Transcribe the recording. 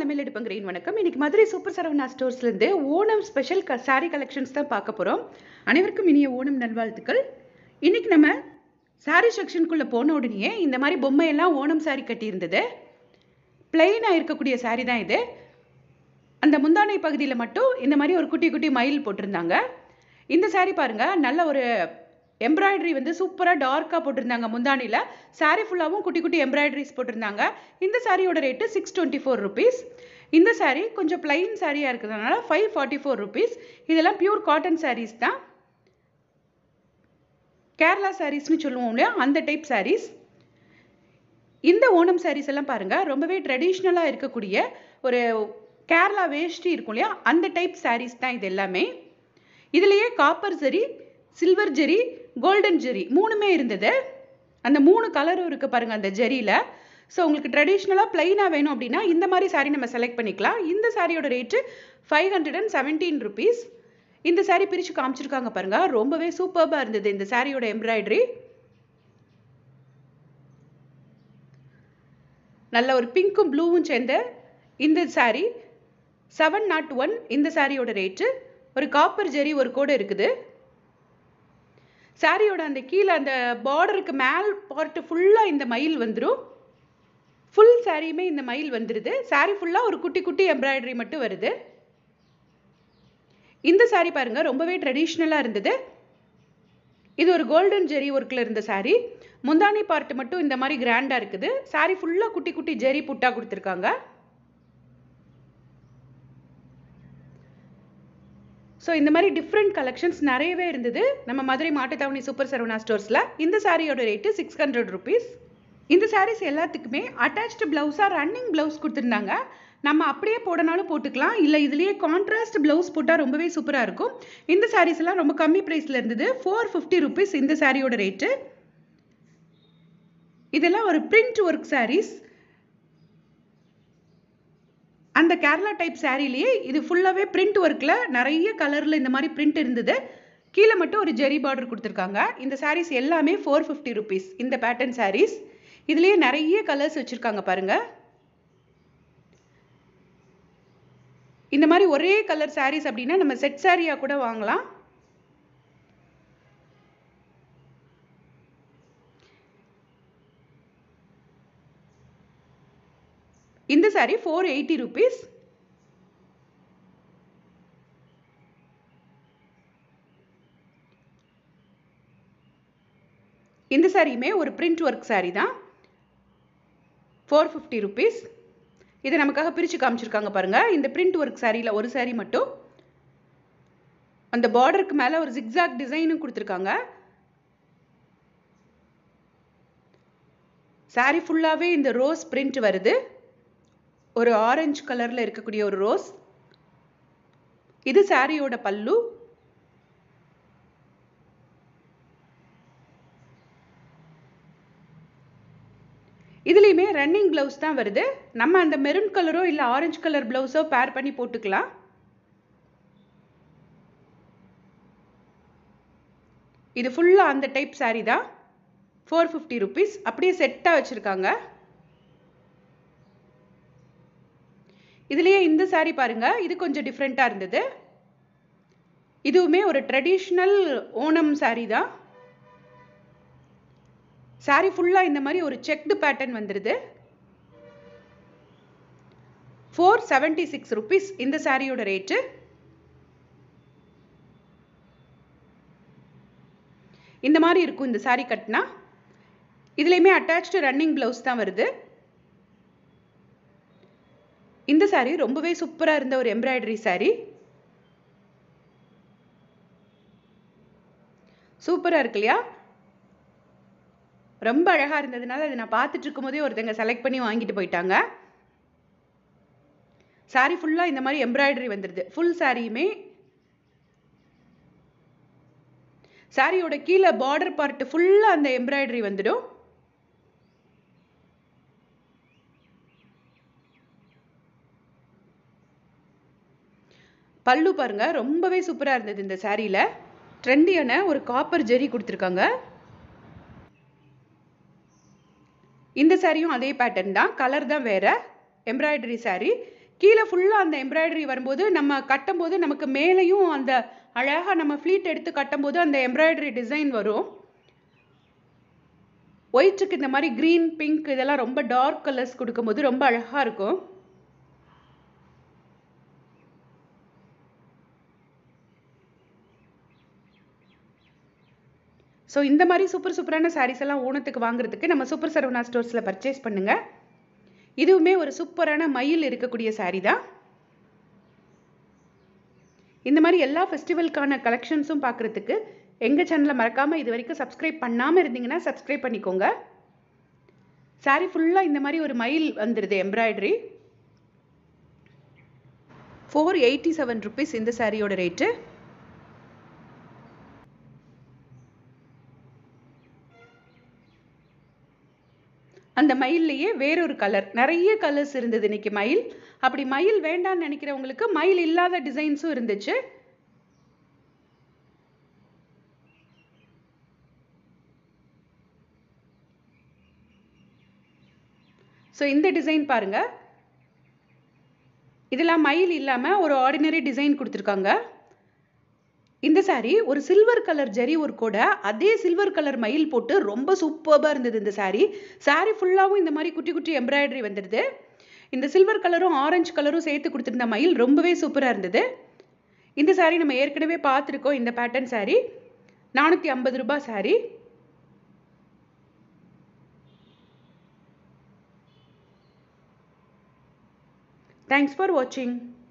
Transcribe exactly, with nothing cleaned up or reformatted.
அலமேல் எடுப்பங்கிறேன் வணக்கம். இன்னைக்கு மதுரை சூப்பர் சரவணா ஸ்டோர்ஸ்ல இருந்து ஓணம் ஸ்பெஷல் சாரி கலெக்ஷன்ஸ் தான் பார்க்க போறோம். அனைவருக்கும் இனிய ஓணம் நல்வாழ்த்துக்கள். இன்னைக்கு நம்ம சாரி செக்ஷனுக்குள்ள போன உடனே இந்த மாதிரி பொம்மை எல்லாம் ஓணம் சாரி கட்டி இருந்தது. பிளெயினா இருக்கக்கூடிய சாரி தான் இது. அந்த முந்தானை பகுதியில் மட்டும் இந்த மாதிரி ஒரு குட்டி குட்டி மயில் போட்டிருந்தாங்க. இந்த சாரி பாருங்க, நல்ல ஒரு எம்ப்ராய்டரி வந்து சூப்பராக டார்க்காக போட்டிருந்தாங்க. முந்தானியில் சாரீ ஃபுல்லாகவும் குட்டி குட்டி எம்ப்ராய்டரிஸ் போட்டிருந்தாங்க. இந்த சாரியோட rate six twenty four rupees. இந்த சாரீ கொஞ்சம் பிளைன் சாரியாக இருக்கிறதுனால ஃபைவ் ஃபார்ட்டி ஃபோர் ருபீஸ். இதெல்லாம் பியூர் காட்டன் சாரீஸ் தான். கேரளா சாரீஸ்னு சொல்லுவோம் இல்லையா, அந்த டைப் சாரீஸ். இந்த ஓணம் சாரீஸ் எல்லாம் பாருங்க, ரொம்பவே ட்ரெடிஷ்னலாக இருக்கக்கூடிய ஒரு கேரளா வேஷ்டி இருக்கும் இல்லையா, அந்த டைப் சாரீஸ் தான் இது எல்லாமே. இதுலேயே copper zari, silver zari, golden zari மூணுமே இருந்தது. அந்த மூணு கலரும் இருக்கு பாருங்க அந்த ஜெரியில். ஸோ உங்களுக்கு ட்ரெடிஷ்னலாக பிளைனாக வேணும் அப்படின்னா இந்த மாதிரி சாரீ நம்ம செலக்ட் பண்ணிக்கலாம். இந்த சாரியோட rate five hundred and seventeen rupees. இந்த சாரீ பிரித்து காமிச்சிருக்காங்க பாருங்க, ரொம்பவே சூப்பராக இருந்தது இந்த சாரியோட எம்ப்ராய்டரி. நல்ல ஒரு பிங்க்கும் ப்ளூவும் சேர்ந்த இந்த சாரீ செவன் நாட் ஒன். இந்த சாரியோட ரேட்டு. ஒரு காப்பர் ஜெரி ஒரு கோடு இருக்குது. சாரியோட அந்த கீழே அந்த பார்டருக்கு மேல் பார்ட் ஃபுல்லாக இந்த மயில் வந்துடும். ஃபுல் சாரியுமே இந்த மயில் வந்துடுது. சாரி ஃபுல்லாக ஒரு குட்டி குட்டி எம்ப்ராய்டரி மட்டும் வருது. இந்த சாரி பாருங்க, ரொம்பவே ட்ரெடிஷ்னலாக இருந்தது. இது ஒரு கோல்டன் ஜெரி ஒர்க்கில் இருந்த சாரி. முந்தானி பார்ட் மட்டும் இந்த மாதிரி கிராண்டாக இருக்குது. சாரி ஃபுல்லாக குட்டி குட்டி ஜெரி புட்டா கொடுத்துருக்காங்க. ஸோ இந்த மாதிரி டிஃப்ரெண்ட் கலெக்ஷன்ஸ் நிறையவே இருந்தது நம்ம மதுரை மாட்டுத்தாவணி சூப்பர் சரவணா ஸ்டோர்ஸில். இந்த சாரியோட ரேட்டு சிக்ஸ் ஹண்ட்ரட் ருபீஸ். இந்த சாரீஸ் எல்லாத்துக்குமே அட்டாச்டு ப்ளவுஸாக ரன்னிங் ப்ளவுஸ் கொடுத்துருந்தாங்க. நம்ம அப்படியே போடனாலும் போட்டுக்கலாம், இல்லை இதுலேயே கான்ட்ராஸ்ட் ப்ளவுஸ் போட்டால் ரொம்பவே சூப்பராக இருக்கும். இந்த சாரீஸ் எல்லாம் ரொம்ப கம்மி ப்ரைஸில் இருந்தது. ஃபோர் ஃபிஃப்டி ருபீஸ் இந்த சாரியோட ரேட்டு. இதெல்லாம் ஒரு பிரிண்ட் ஒர்க் சாரீஸ். அந்த கேரளா டைப் சாரிலேயே இது ஃபுல்லாகவே பிரிண்ட் ஒர்க்கில் நிறைய கலரில் இந்த மாதிரி பிரிண்ட் இருந்தது. கீழே மட்டும் ஒரு ஜெரி பார்டர் கொடுத்துருக்காங்க. இந்த சாரீஸ் எல்லாமே ஃபோர் ஃபிஃப்டி ருபீஸ். இந்த பேட்டர்ன் சாரீஸ் இதுலேயே நிறைய கலர்ஸ் வச்சுருக்காங்க பாருங்க. இந்த மாதிரி ஒரே கலர் சாரீஸ் அப்படின்னா நம்ம செட் சாரியாக கூட வாங்கலாம். இந்த சாரி ஃபோர் எயிட்டி ருபீஸ். இந்த சாரியுமே ஒரு பிரிண்ட் ஒர்க் சாரி தான். Four fifty rupees. இதை நமக்காக பிரித்து காமிச்சிருக்காங்க பாருங்க. இந்த பிரிண்ட் ஒர்க் சாரியில் ஒரு சாரி மட்டும் அந்த பார்டருக்கு மேலே ஒரு ஜிக்ஸாக் டிசைனும் கொடுத்துருக்காங்க. சாரி ஃபுல்லாகவே இந்த ரோஸ் பிரிண்ட் வருது. ஒரு ஆரஞ்சு கலரில் இருக்கக்கூடிய ஒரு ரோஸ். இது சாரியோட பல்லு. இதுலேயுமே ரன்னிங் ப்ளவுஸ் தான் வருது. நம்ம அந்த மெரூன் கலரோ இல்லை ஆரஞ்சு கலர் ப்ளவுஸோ பேர் பண்ணி போட்டுக்கலாம். இது ஃபுல்லாக அந்த டைப் சாரி தான். Four fifty rupees. அப்படியே செட்டாக வச்சுருக்காங்க. இதுலேயே இந்த சாரி பாருங்க, இது கொஞ்சம் டிஃப்ரெண்ட்டாக இருந்தது. இதுவுமே ஒரு ட்ரெடிஷ்னல் ஓணம் சாரி தான். சாரி ஃபுல்லாக இந்த மாதிரி ஒரு செக்டு பேட்டர்ன் வந்துடுது. ஃபோர் செவன்டி சிக்ஸ் ருபீஸ் இந்த சாரியோட ரேட்டு. இந்த மாதிரி இருக்கும் இந்த சாரி கட்டினா. இதுலேயுமே அட்டாச்டு ரன்னிங் ப்ளவுஸ் தான் வருது. இந்த சாரி ரொம்பவே சூப்பராக இருந்த ஒரு எம்ப்ராய்டரி சாரி. சூப்பராக இருக்கு இல்லையா? ரொம்ப அழகாக இருந்ததுனால அதை நான் பார்த்துட்டு இருக்கும் போதே ஒருத்தங்க செலக்ட் பண்ணி வாங்கிட்டு போயிட்டாங்க. சாரி ஃபுல்லாக இந்த மாதிரி எம்ப்ராய்டரி வந்துடுது. ஃபுல் சாரியுமே சாரியோட கீழே பார்டர் பார்ட் ஃபுல்லாக அந்த எம்ப்ராய்டரி வந்துடும். பல்லு பாருங்க, ரொம்பவே சூப்பராக இருந்தது இந்த சாரியில். ட்ரெண்டியான ஒரு காப்பர் ஜெரி கொடுத்துருக்காங்க. இந்த சாரியும் அதே பேட்டர்ன் தான், கலர் தான் வேற. எம்ப்ராய்டரி சாரி. கீழே ஃபுல்லாக அந்த எம்ப்ராய்டரி வரும்போது நம்ம கட்டும்போது நமக்கு மேலேயும் அந்த அழகாக நம்ம ஃப்ளீட் எடுத்து கட்டும்போது அந்த எம்ப்ராய்டரி டிசைன் வரும். ஒயிட்டுக்கு இந்த மாதிரி க்ரீன் பிங்க் இதெல்லாம் ரொம்ப டார்க் கலர்ஸ் கொடுக்கும்போது ரொம்ப அழகாக இருக்கும். ஸோ இந்த மாதிரி சூப்பர் சூப்பரான சாரீஸ் எல்லாம் ஓணத்துக்கு வாங்குறதுக்கு நம்ம சூப்பர் சரவணா ஸ்டோர்ஸில் பர்ச்சேஸ் பண்ணுங்கள். இதுவுமே ஒரு சூப்பரான மயில் இருக்கக்கூடிய சாரீ தான். இந்த மாதிரி எல்லா ஃபெஸ்டிவலுக்கான கலெக்ஷன்ஸும் பார்க்குறதுக்கு எங்கள் சேனலை மறக்காமல் இது வரைக்கும் சப்ஸ்கிரைப் பண்ணாமல் இருந்தீங்கன்னா சப்ஸ்கிரைப் பண்ணிக்கோங்க. சாரீ ஃபுல்லாக இந்த மாதிரி ஒரு மயில் வந்துடுது embroidery. Four eighty seven rupees இந்த சாரியோட ரேட்டு. அந்த மயில்லையே வேறொரு கலர், நிறைய கலர்ஸ் இருந்தது இன்னைக்கு மயில். அப்படி மயில் வேண்டான்னு நினைக்கிறவங்களுக்கு மயில் இல்லாத டிசைன்ஸும் இருந்துச்சு. ஸோ இந்த டிசைன் பாருங்க, இதெல்லாம் மயில் இல்லாமல் ஒரு ஆர்டினரி டிசைன் கொடுத்துருக்காங்க. இந்த சாரீ ஒரு சில்வர் கலர் ஜரி ஒரு கூட அதே சில்வர் கலர் மயில் போட்டு ரொம்ப சூப்பராக இருந்தது. இந்த சாரீ சாரீ ஃபுல்லாகவும் இந்த மாதிரி குட்டி குட்டி எம்ப்ராய்டரி வந்துடுது. இந்த சில்வர் கலரும் ஆரஞ்சு கலரும் சேர்த்து கொடுத்துருந்த மயில் ரொம்பவே சூப்பராக இருந்தது. இந்த சாரீ நம்ம ஏற்கனவே பார்த்துருக்கோம். இந்த பேட்டர்ன் சாரீ நானூற்றி ஐம்பது ரூபாய் சாரீ. தேங்க்ஸ் ஃபார் வாட்சிங்.